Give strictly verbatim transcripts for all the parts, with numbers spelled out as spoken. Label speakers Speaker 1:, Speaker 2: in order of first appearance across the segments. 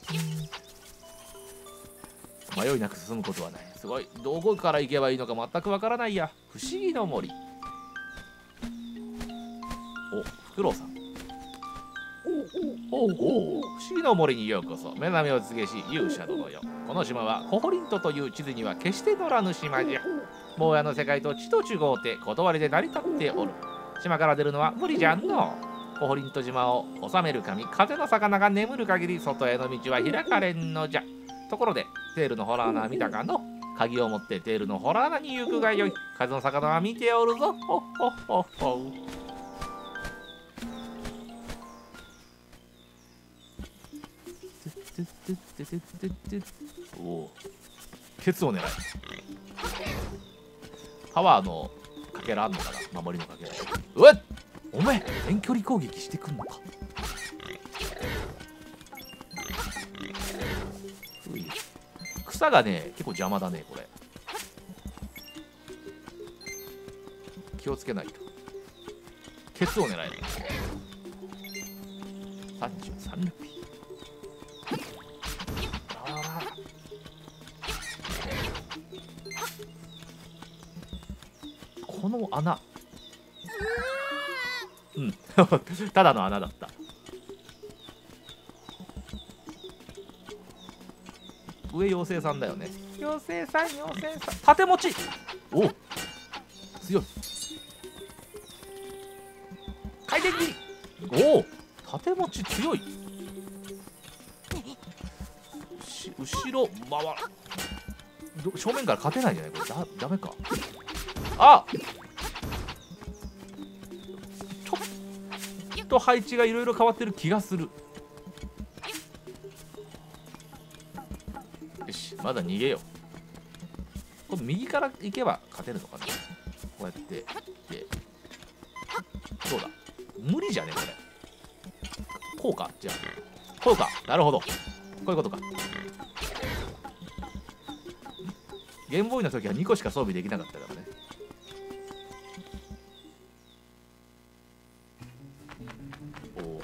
Speaker 1: 迷いなく進むことはない。すごい。どこから行けばいいのか全くわからないや。不思議の森。お、フクロウさん。おお、不思議の森にようこそ。目覚めを告げし勇者殿よ。この島はコホリントという地図には決して乗らぬ島じゃ。坊やの世界と地と違うて断りで成り立っておる。島から出るのは無理じゃんの。コホリント島を治める神風の魚が眠る限り外への道は開かれんのじゃ。ところでテールのホラー穴見たかの。鍵を持ってテールのホラー穴に行くがよい。風の魚は見ておるぞ。ほっほっほっほ。おお、ケツを狙い。パワーのかけらあんのかな、守りのかけら。うわっ、お前遠距離攻撃してくんのか。草がね結構邪魔だねこれ。気をつけないと。ケツを狙える。さんじゅうさんルピー。この穴、うんただの穴だった。上妖精さんだよね。妖精さん、妖精さん、縦持ち。おお、強い。回転切り。おお、縦持ち強い。し後ろ回る。正面から勝てないんじゃないこれ。だダメか。あ、ちょっと配置がいろいろ変わってる気がする。よし、まだ逃げよう。これ右から行けば勝てるのかな。こうやってで、そうだ、無理じゃねこれ。こうか。じゃあこうか。なるほど、こういうことか。ゲームボーイの時はにこしか装備できなかったからね。おお、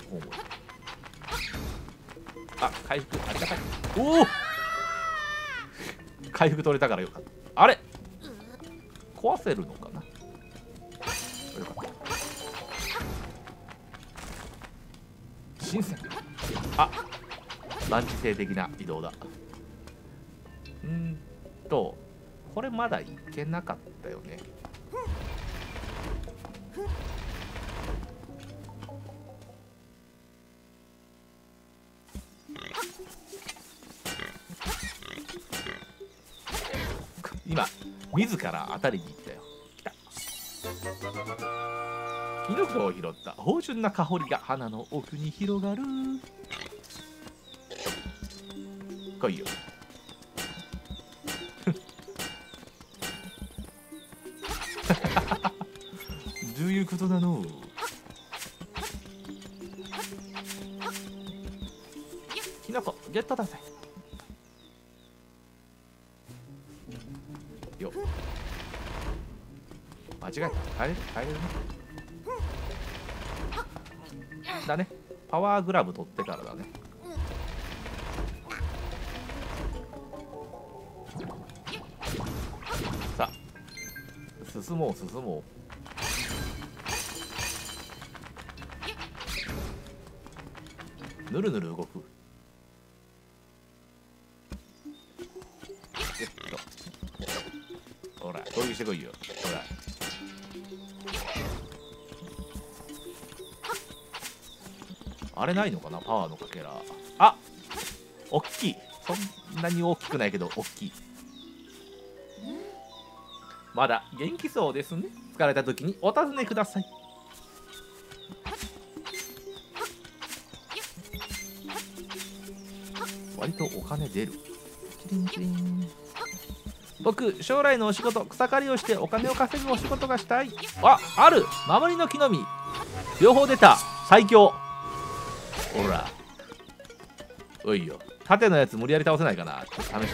Speaker 1: あ、回復ありがたい。おお、回復取れたからよかった。あれ壊せるのかな。よかった。新鮮。あ、ランチ性的な移動だ。うんとこれまだいけなかったよね。今自ら当たりに行ったよ。来た。キノコを拾った。芳醇な香りが花の奥に広がる。来いよ。どういうことなの。キノコゲットだぜ。よっ、間違えた。帰れる帰れるね。だね、パワーグラブ取ってからだね。さあ進もう進もう。ぬるぬる動く。えっとほら攻撃してこいよ。ほらあれないのかな、パワーのかけら。あ、おっきい。そんなに大きくないけどおっきい。まだ元気そうですね。疲れた時にお尋ねください。割とお金出る。キリンキリン。僕将来のお仕事、草刈りをしてお金を稼ぐお仕事がしたい。あ、ある。守りの木の実両方出た。最強。ほらおいよ、縦のやつ無理やり倒せないかな。ちょっと試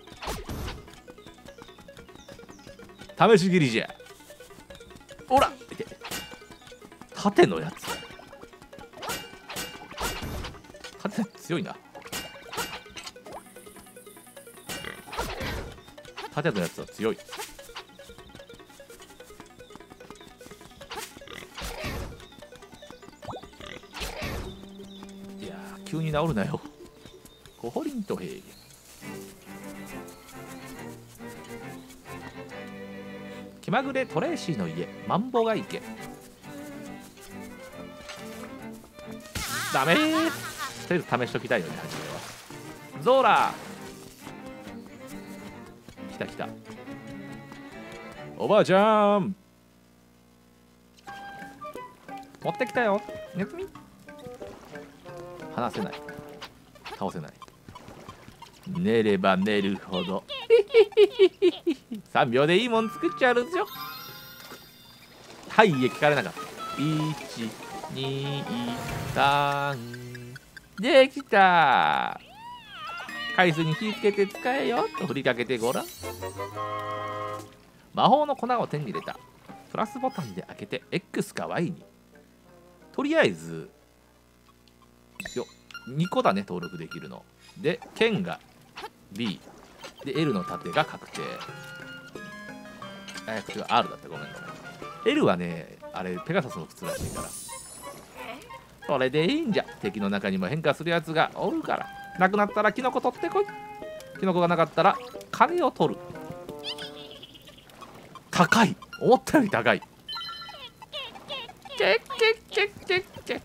Speaker 1: したい。試し切りじゃ。ほら縦のやつ縦強いな。 縦のやつは強い。いやー、急に治るなよ。コホリント平原。気まぐれトレーシーの家、マンボが池。ダメー。とりあえず試しときたいよね、初めは。ゾーラー来た来た。おばあちゃん持ってきたよ。ネズミ離せない。倒せない。寝れば寝るほどさんびょうでいいもん作っちゃうんですよ。はい、いえ聞かれなかった。いちにさんできた。海水に火つけて使えよと振りかけてごらん。魔法の粉を手に入れた。プラスボタンで開けて X か Y に。とりあえずよにこだね、登録できるので、剣が B で L の盾が確定。えー、R だった。ごめんごめん。 L はね、あれペガサスの靴らしいから。それでいいんじゃ。敵の中にも変化するやつがおるから、なくなったらキノコ取ってこい。キノコがなかったら金を取る。高い、思ったより高い。けっけっけっけっけ。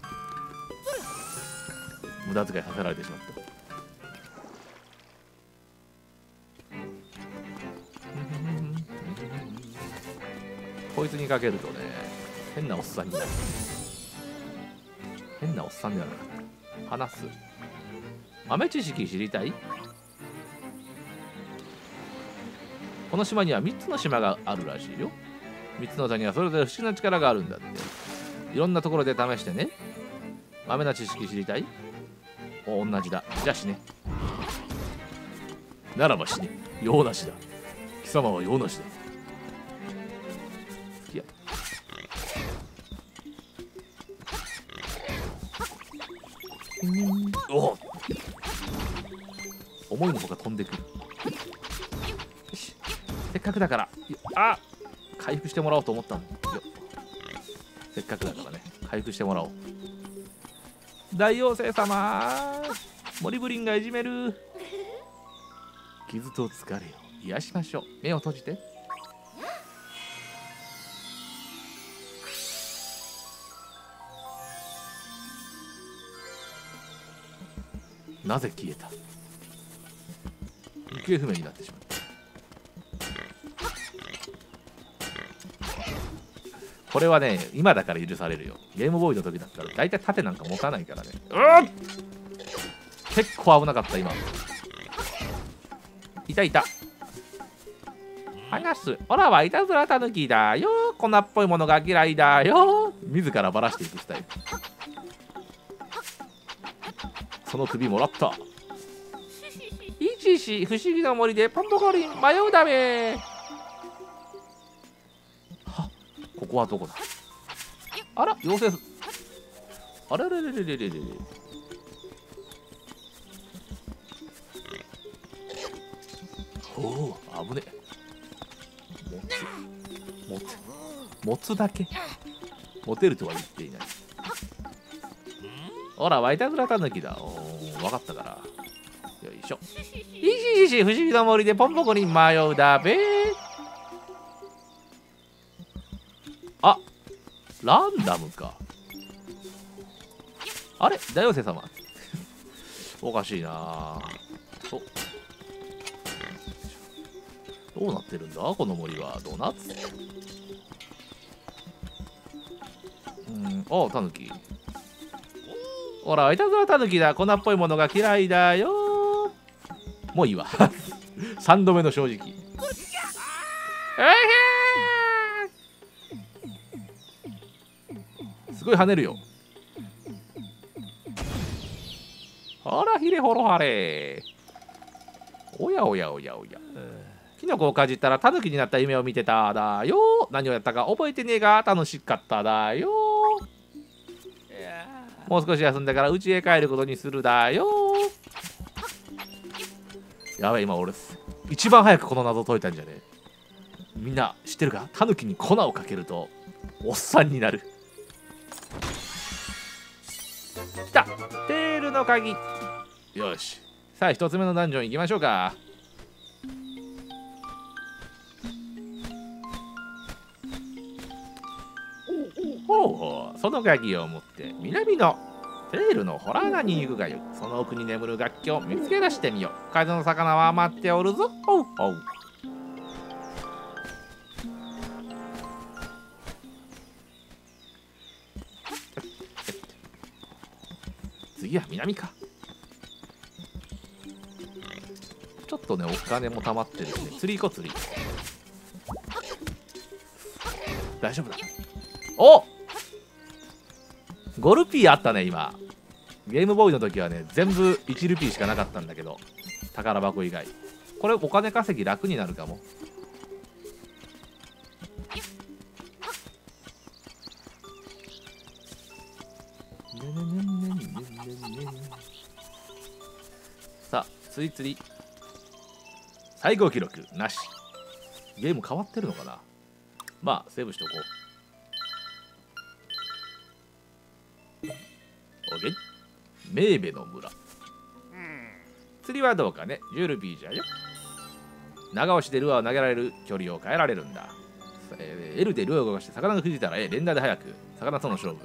Speaker 1: 無駄遣いさせられてしまった。こいつにかけるとね、変なおっさんになる。変なおっさんではなかった。話す。豆知識知りたい？この島にはみっつの島があるらしいよ。みっつの座にはそれぞれ不思議な力があるんだって。いろんなところで試してね。豆な知識知りたい？お、同じだ。じゃあ死ね。ならば死ね。用なしだ。貴様は用なしだ。好きや。お、思いのほか飛んでくる。よし、せっかくだから、あ、回復してもらおうと思ったのよ。せっかくだからね、回復してもらおう。大妖精様、モリブリンがいじめる。傷と疲れを癒しましょう。目を閉じて。なぜ消えた？行方不明になってしまった。これはね、今だから許されるよ。ゲームボーイの時だったら大体盾なんか持たないからね。うっ、結構危なかった今。いたいた。話す。オラはいたずらたぬきだよ。粉っぽいものが嫌いだよ。自らばらしていくスタイル。その首もらった。いちし不思議の森でポンポコリン迷うだめ。は、ここはどこだ？あら、妖精。あれれれれれれれれ。おお、危ねえ。持つ持つ持つだけ持てるとは言っていない。ほら、ワイタズラタヌキだ。おお、分かったから。よいしょ。いしいし不思議の森でポンポコに迷うだべ。あ、ランダムか。あれ、大妖精様おかしいな。お、どうなってるんだこの森は。ドーナツ。うん、お、タヌキ。ほら、いたずらタヌキだ。粉っぽいものが嫌いだよ。もういいわ。さんどめの正直。すごい跳ねるよ。ほら、ひれほろはれ。おやおやおやおや。キノコをかじったらタヌキになった夢を見てただよ。何をやったか覚えてねえが楽しかっただよ。もう少し休んでから家へ帰ることにするだよ。やばい、今俺一番早くこの謎解いたんじゃね？みんな知ってるか？タヌキに粉をかけるとおっさんになる。きた！テールの鍵。よし、さあ一つ目のダンジョン行きましょうか。ほうほう、その鍵を持って南のテールのホラー穴に行くがよい。その奥に眠る楽器を見つけ出してみよう。風の魚は待っておるぞ。ほうほう。次は南か。ちょっとね、お金も貯まってるんで釣り行こう。釣り大丈夫だ。お、ごルピーあったね。今ゲームボーイの時はね、全部いちルピーしかなかったんだけど、宝箱以外。これお金稼ぎ楽になるかも。さあ釣り釣り最高記録なし。ゲーム変わってるのかな。まあセーブしとこう。オッケー。メーベの村。釣りはどうかね。じゅうルピーじゃよ。長押しでルアーを投げられる距離を変えられるんだ。えー、L でルアーを動かして魚がくじいたら A、連打で早く魚との勝負。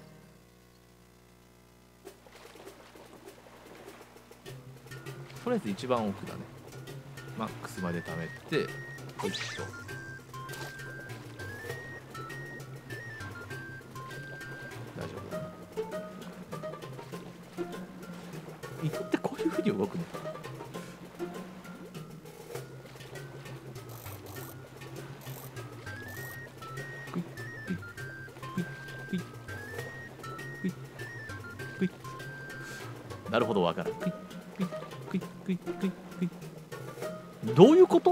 Speaker 1: とりあえず一番奥だね。マックスまで貯めて、ほいっと。大丈夫だな。糸ってこういうふうに動くの？クイックイックイックイックイックイッ。なるほど、わかる。クイックイックイックイックイックイッ。どういうこと？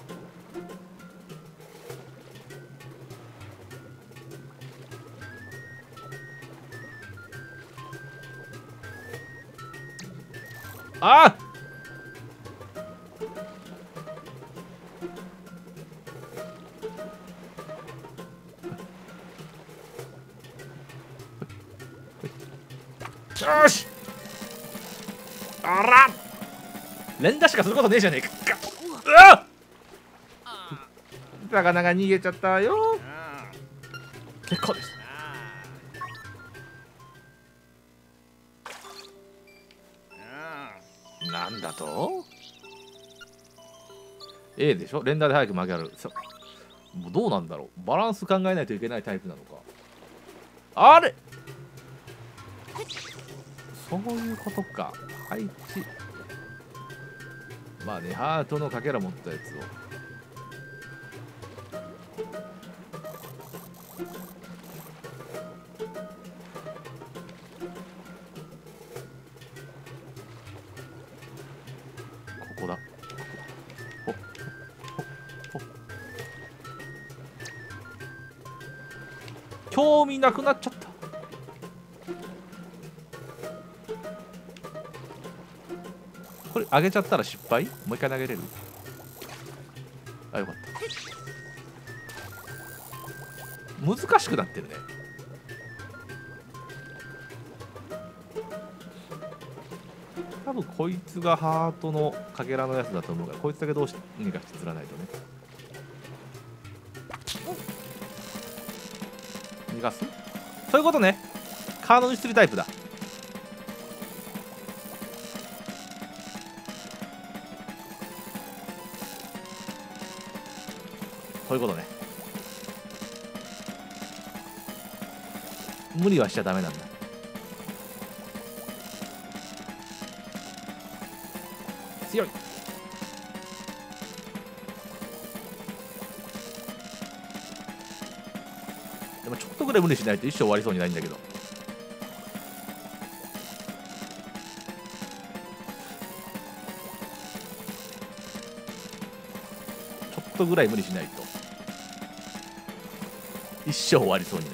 Speaker 1: あよし、あら連打しかすることねえじゃねえか。うわっ、魚が逃げちゃったよ。結構です。なんだと A でしょ。連打で早く曲げる。もうどうなんだろう。バランス考えないといけないタイプなのか。あれ、そういうことか。配置。まあね、ハートのかけら持ったやつを。ここだ。ほっほっほっ。興味なくなっちゃった。これ上げちゃったら失敗？もう一回投げれる？あ、よかった。難しくなってるね。多分こいつがハートのかけらのやつだと思うから、こいつだけどうしにかして釣らないとね。逃がす？そういうことね。カードに釣りタイプだ。そういうことね。無理はしちゃダメなんだ。強い。でもちょっとぐらい無理しないと一生終わりそうにないんだけど。ちょっとぐらい無理しないと一生終わりそうにない。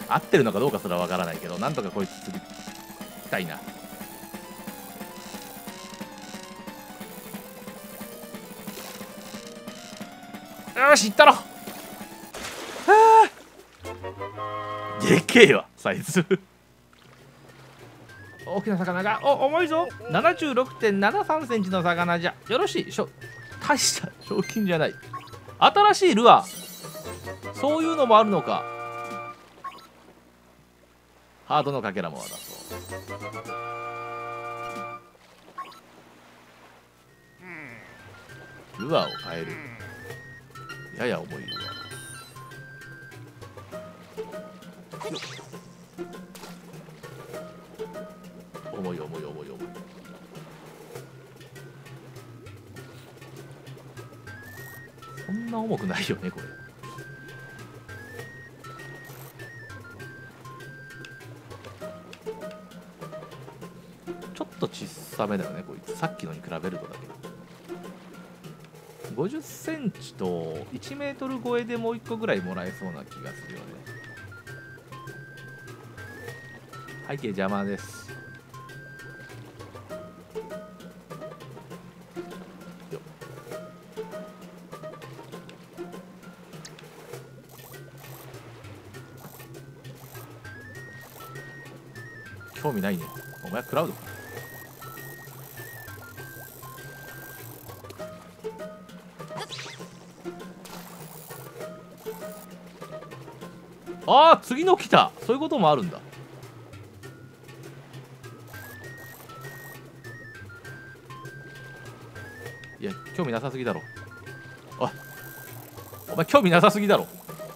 Speaker 1: 合ってるのかどうかすらわからないけど、なんとかこいつ釣りたいな。よし、いったろ。はあ、でけえわサイズ。大きな魚が、お、重いぞ。 ななじゅうろくてんななさんセンチの魚じゃ。よろしい。しょ大した賞金じゃない。新しいルアー、そういうのもあるのか。ハードのかけらも渡そう。ルアーを変える。やや重いルアー。重い重い重い重い。そんな重くないよねこれ。ちょっと小さめだよねこいつ、さっきのに比べるとだけど。ごじゅっセンチといちメートル超えでもういっこぐらいもらえそうな気がするよね。背景邪魔です。興味ないね。お前はクラウドか。ああ、次の来た。そういうこともあるんだ。いや、興味なさすぎだろ。おい、お前興味なさすぎだろ。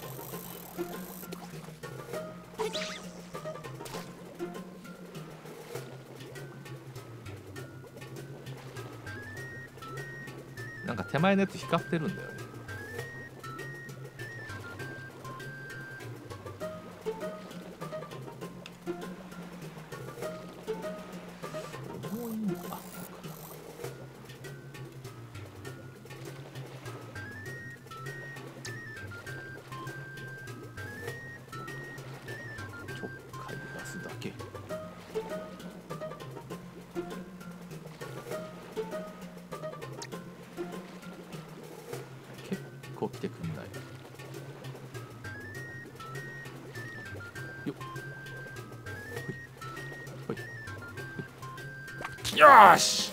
Speaker 1: なんか手前のやつ光ってるんだよね。来てくんないよ。ほいほいほい。よーし。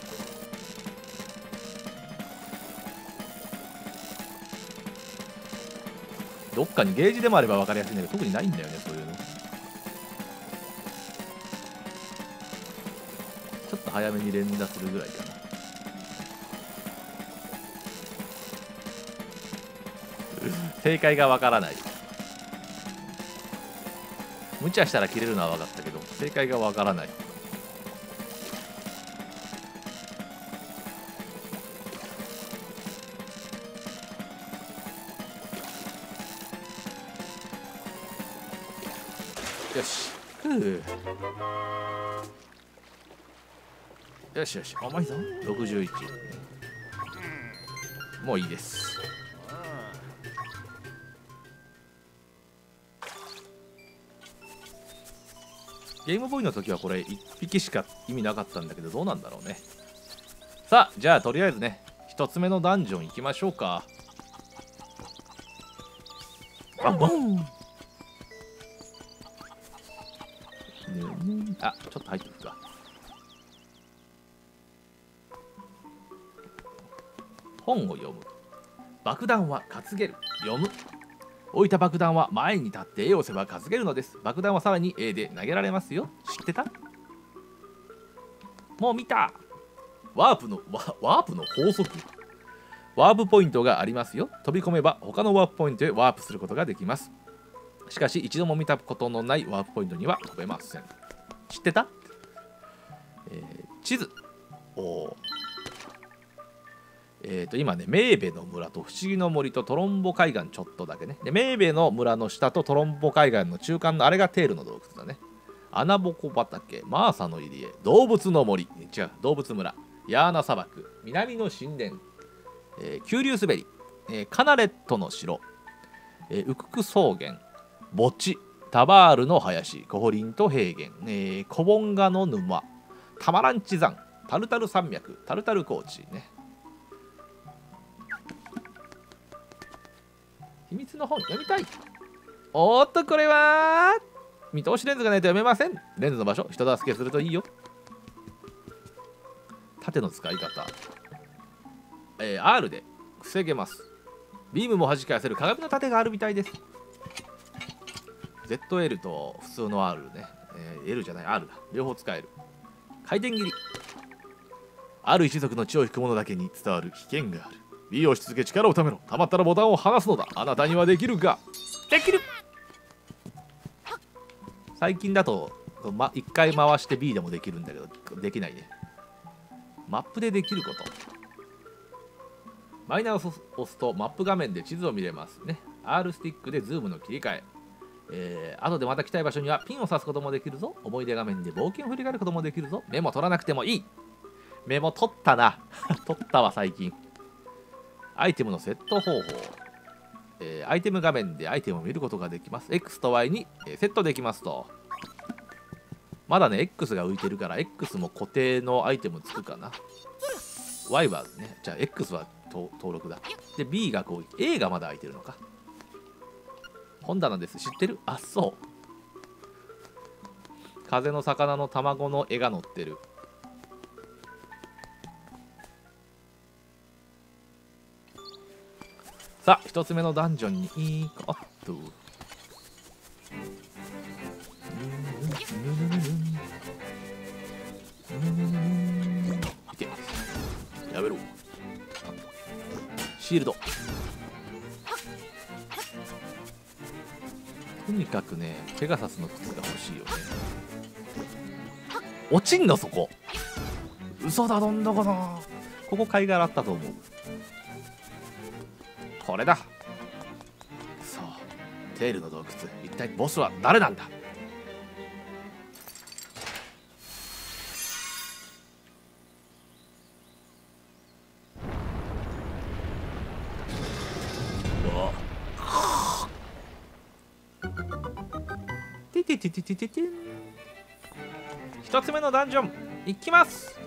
Speaker 1: どっかにゲージでもあれば分かりやすいんだけど、特にないんだよねそういうの。ちょっと早めに連打するぐらいかな。正解がわからない。無茶したら切れるのは分かったけど正解がわからない。よし、ふう、よしよし、重いぞ。ろくじゅういち。もういいです。ゲームボーイの時はこれいっぴきしか意味なかったんだけど、どうなんだろうね。さあ、じゃあとりあえずね、ひとつめのダンジョン行きましょうか。バンバン。あ、ちょっと入ってくるか。本を読む。爆弾は担げる。読む。置いた爆弾は前に立って絵を押せば担げるのです。爆弾はさらに A で投げられますよ。知ってた？もう見た。ワープのワ、ワープの法則。ワープポイントがありますよ。飛び込めば他のワープポイントへワープすることができます。しかし一度も見たことのないワープポイントには飛べません。知ってた？えー、地図。おー。えー、と今ね、メーベの村と不思議の森とトロンボ海岸ちょっとだけね。で、メーベの村の下とトロンボ海岸の中間のあれがテールの洞窟だね。穴ぼこ畑、マーサの入り江、動物の森、違う、動物村、ヤーナ砂漠、南の神殿、えー、急流滑り、えー、カナレットの城、えー、ウクク草原、墓地、 タバールの林、コホリント平原、えー、コボンガの沼、タマランチ山、タルタル山脈、タルタル高地ね。秘密の本読みたい。おーっと、これは見通しレンズがないと読めません。レンズの場所、人助けするといいよ。縦の使い方、えー、アール で防げます。ビームも弾き返せる鏡の盾があるみたいです。 ゼットエル と普通の R ね、えー、L じゃない R だ、両方使える。回転切り、ある一族の血を引く者だけに伝わる危険がある。 B をし続け力をためろ。たまったらボタンを離すのだ。あなたにはできるか。できる。最近だと、ま、いっかい回して B でもできるんだけどできないね。マップでできること、マイナーを押すとマップ画面で地図を見れますね。 R スティックでズームの切り替え、えー、後でまた来たい場所にはピンを刺すこともできるぞ。思い出画面で冒険を振り返ることもできるぞ。メモ取らなくてもいい。メモ取ったな取ったわ最近。アイテムのセット方法、えー、アイテム画面でアイテムを見ることができます。 X と Y に、えー、セットできますと。まだね X が浮いてるから X も固定のアイテムつくかな。 Y はね、じゃあ X は登録だ。で B がこう A がまだ空いてるのか。本棚です。知ってる？あ、そう。風の魚の卵の絵が載ってる。さあ一つ目のダンジョンに行こうっと。いけ、やめろ。シールド。とにかくねペガサスの靴が欲しいよね。落ちんのそこ。嘘だ、どんどこだ。ここ貝殻あったと思う。これだ。そう、テールの洞窟、一体ボスは誰なんだ。てててててててん。一つ目のダンジョンいきます。